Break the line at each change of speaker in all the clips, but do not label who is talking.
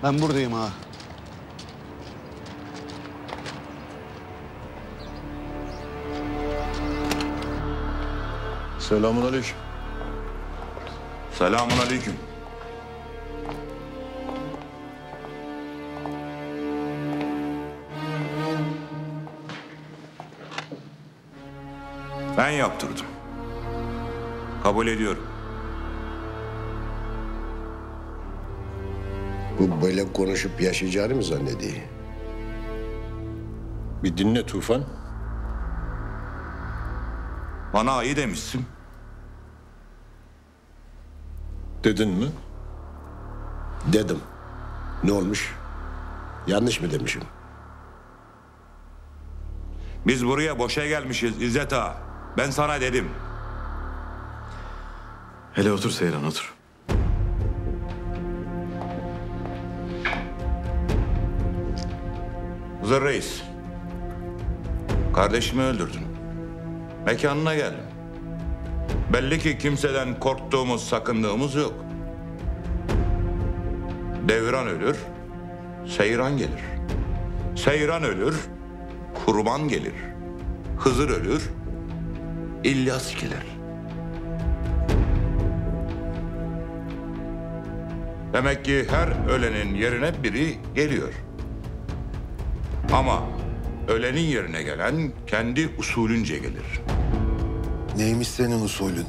Ben buradayım ha.
Selamünaleyküm.
Selamünaleyküm. Ben yaptırdım. Kabul ediyorum.
Bu böyle konuşup yaşayacağını mı zannediyor?
Bir dinle Tufan.
Bana ayı demişsin.
Dedin mi?
Dedim. Ne olmuş? Yanlış mı demişim?
Biz buraya boşa gelmişiz İzzet Ağa. Ben sana dedim.
Hele otur Seyran, otur.
Hızır Reis. Kardeşimi öldürdün. Mekanına geldim. Belli ki kimseden korktuğumuz, sakındığımız yok. Devran ölür, Seyran gelir. Seyran ölür, kurban gelir. Hızır ölür, İlyas gelir. Demek ki her ölenin yerine biri geliyor. Ama ölenin yerine gelen kendi usulünce gelir.
Neymiş senin usulün?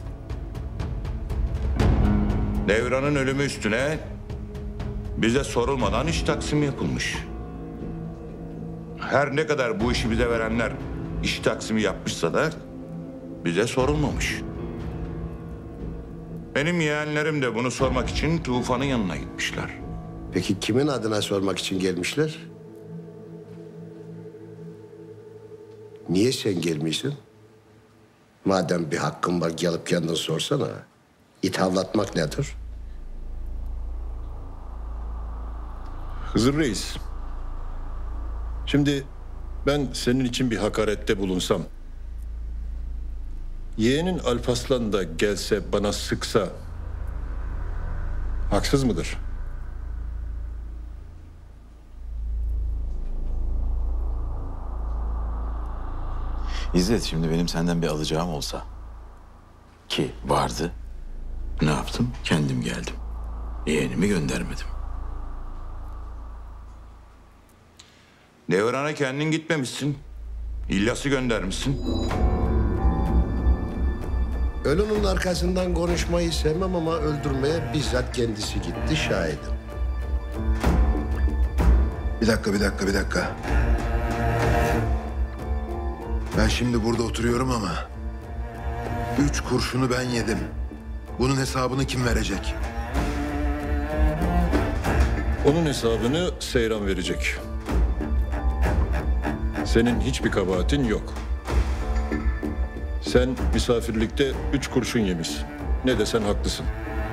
Devranın ölümü üstüne bize sorulmadan iş taksimi yapılmış. Her ne kadar bu işi bize verenler iş taksimi yapmışsa da bize sorulmamış. Benim yeğenlerim de bunu sormak için Tufan'ın yanına gitmişler.
Peki kimin adına sormak için gelmişler? Niye sen gelmiyorsun? Madem bir hakkın var gelip kendin sorsana. İthavlatmak nedir?
Hızır Reis. Şimdi ben senin için bir hakarette bulunsam, yeğenin Alparslan da gelse bana sıksa haksız mıdır?
İzzet, şimdi benim senden bir alacağım olsa, ki vardı, ne yaptım? Kendim geldim. Yeğenimi göndermedim.
Devran'a kendin gitmemişsin. İlyas'ı göndermişsin.
Ölünün arkasından konuşmayı sevmem ama öldürmeye bizzat kendisi gitti şahidim.
Bir dakika. Ben şimdi burada oturuyorum ama 3 kurşunu ben yedim. Bunun hesabını kim verecek?
Onun hesabını Seyran verecek. Senin hiçbir kabahatin yok. Sen misafirlikte 3 kurşun yemişsin. Ne desen haklısın.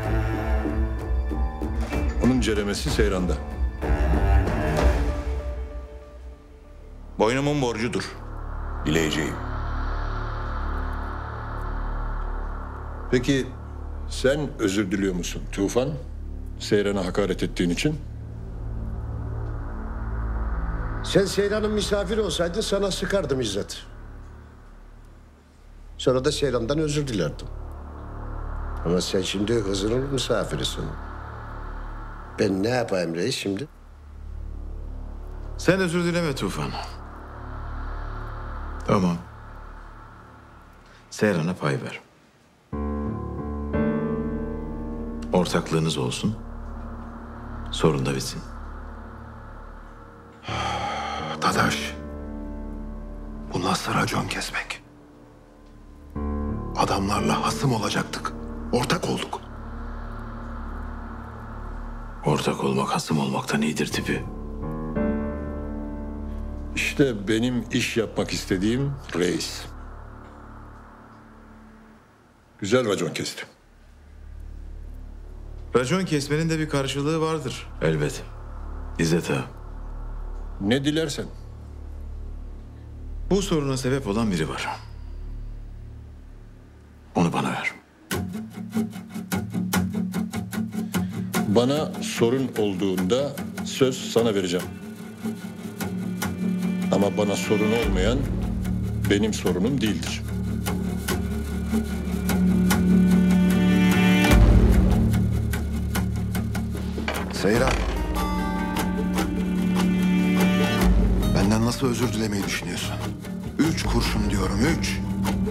Onun ceremesi Seyran'da.
Boynumun borcudur. Dileyeceğim.
Peki sen özür diliyor musun Tufan? Seyran'a hakaret ettiğin için?
Sen Seyran'ın misafiri olsaydın sana sıkardım İzzet. Sonra da Seyran'dan özür dilerdim. Ama sen şimdi Hızır'ın misafirisin. Ben ne yapayım reis şimdi?
Sen özür dileme Tufan. Tamam. Seyran'a pay ver. Ortaklığınız olsun. Sorun da bitsin.
Dadaş, bu nasıl racon kesmek? Adamlarla hasım olacaktık. Ortak olduk.
Ortak olmak hasım olmaktan iyidir tipi.
İşte benim iş yapmak istediğim reis. Güzel racon kesti.
Racon kesmenin de bir karşılığı vardır. Elbet. İzzet Ağa,
Ne dilersen.
bu soruna sebep olan biri var. Onu bana ver.
Bana sorun olduğunda söz sana vereceğim. Ama bana sorun olmayan benim sorunum değildir.
Seyran. Benden nasıl özür dilemeyi düşünüyorsun? 3 kurşun diyorum, 3.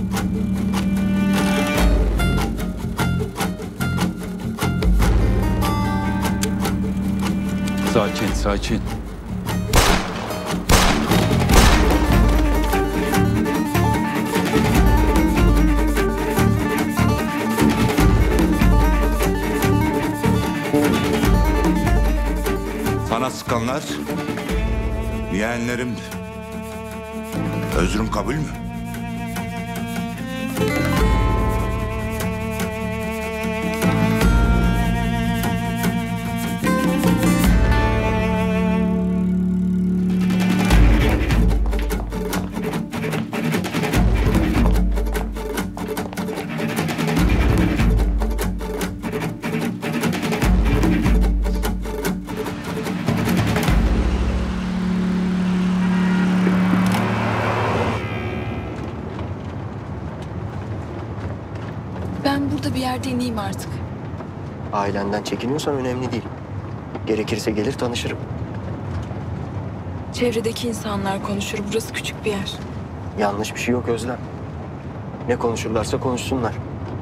Sakin, sakin.
Sana sıkanlar yeğenlerimdi. Özrüm kabul mü?
Ben burada bir yerde ineyim artık.
Ailenden çekiniyorsan önemli değil. Gerekirse gelir tanışırım.
Çevredeki insanlar konuşur. Burası küçük bir yer.
Yanlış bir şey yok Özlem. Ne konuşurlarsa konuşsunlar.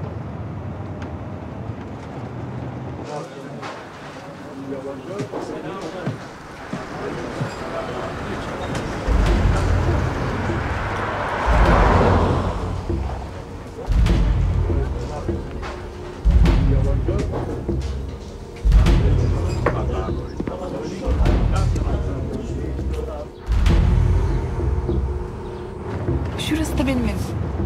Şurası da benim evim.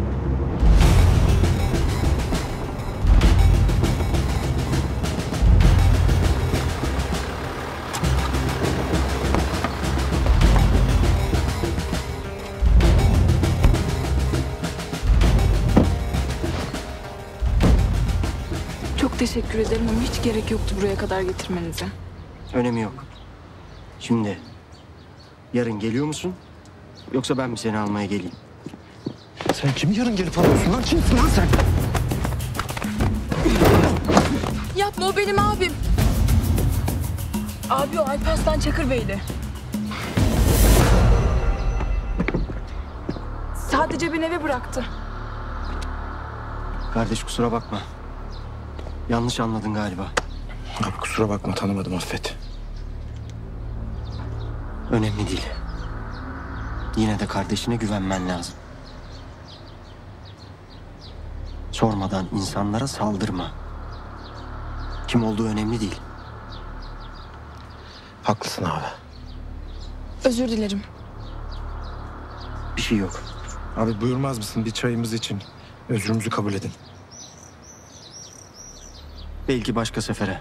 Çok teşekkür ederim ama hiç gerek yoktu buraya kadar getirmenize.
Önemi yok. Şimdi yarın geliyor musun? Yoksa ben mi seni almaya geleyim?
Sen kimi yarın gelip alıyorsun lan? Kimsin lan sen?
Yapma, o benim abim. Abi o Alparslan Çakırbeyli. Sadece beni eve bıraktı.
Kardeş kusura bakma. Yanlış anladın galiba.
Abi kusura bakma, tanımadım, affet.
Önemli değil. Yine de kardeşine güvenmen lazım. Sormadan insanlara saldırma. Kim olduğu önemli değil.
Haklısın abi.
Özür dilerim.
Bir şey yok.
Abi buyurmaz mısın bir çayımız için? Özrümüzü kabul edin.
Belki başka sefere.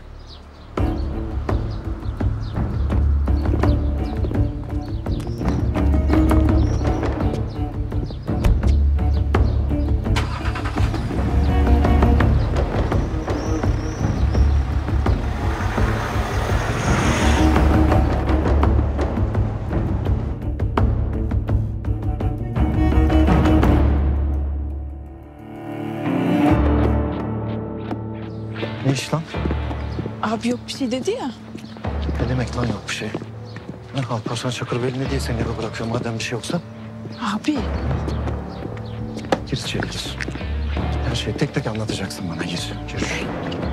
Ne iş lan?
Abi yok bir şey dedi ya.
Ne demek lan yok bir şey? Ben Alparslan Çakırbeyli ne diye seni eve bırakıyorum madem bir şey yoksa?
Abi.
Gir içeri gir. Her şeyi tek tek anlatacaksın bana, gir. Gir.